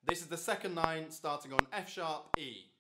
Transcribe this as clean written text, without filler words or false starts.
This is the second line starting on F sharp, E.